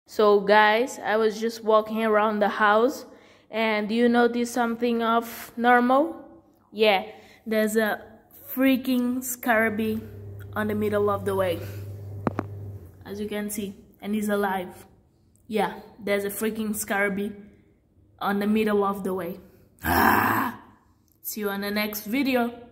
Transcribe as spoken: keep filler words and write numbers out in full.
So guys, I was just walking around the house, and do you notice something of normal? Yeah, there's a freaking scarabee on the middle of the way, as you can see, and he's alive. Yeah, there's a freaking scarabee on the middle of the way. Ah! See you on the next video.